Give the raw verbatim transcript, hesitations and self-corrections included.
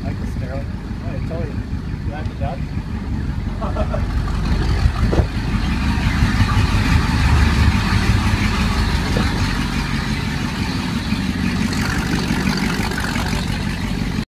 like the sterile. Oh, I tell you, you like the Dutch?